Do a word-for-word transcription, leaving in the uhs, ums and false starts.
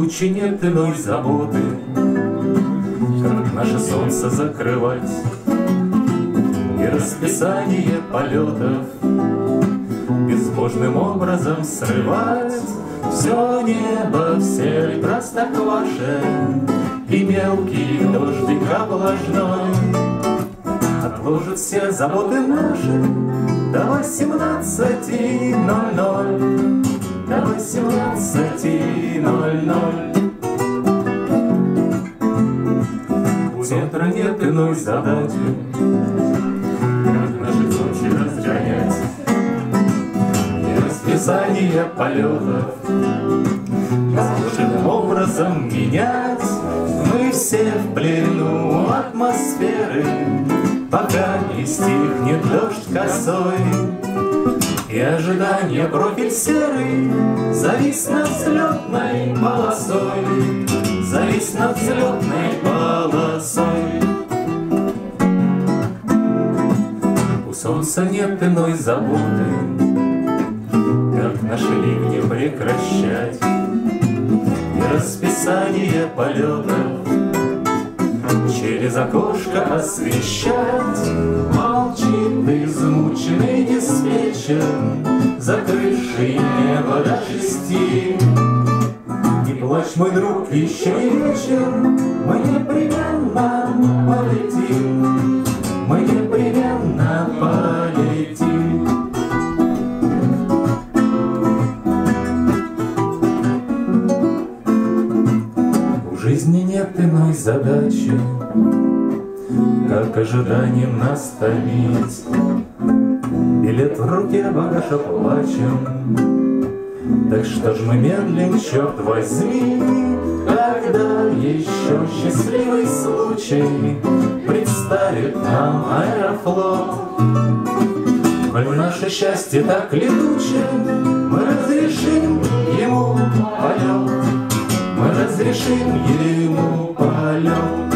тучи нет иной заботы, как наше солнце закрывать и расписание полетов безбожным образом срывать. Все небо в серый простоквашин и мелкий дождик облажной отложит все заботы наши до восемнадцати ноль-ноль, до восемнадцати ноль-ноль. У ветра нет иной задачи, как наши тучи разгонять и расписание полетов безбожным образом менять. Мы все в плену атмосферы, пока не стихнет дождь косой, и ожидание профиль серый завис над взлетной полосой, завис над взлетной полосой. У солнца нет иной заботы, как наши ливни прекращать и расписание полетов через окошко освещать. Молчит измученный диспетчер, закрывший небо до шести. Не плачь, мой друг, еще не вечер, мы непременно полетим, мы непременно полетим. У жизни нет иной задачи, как ожиданием нас томить. Билет в руке, багаж оплачен, так что ж мы медлим, черт возьми, когда еще счастливый случай представит нам Аэрофлот. Коль наше счастье так летуче, мы разрешим ему полет, мы разрешим ему полет.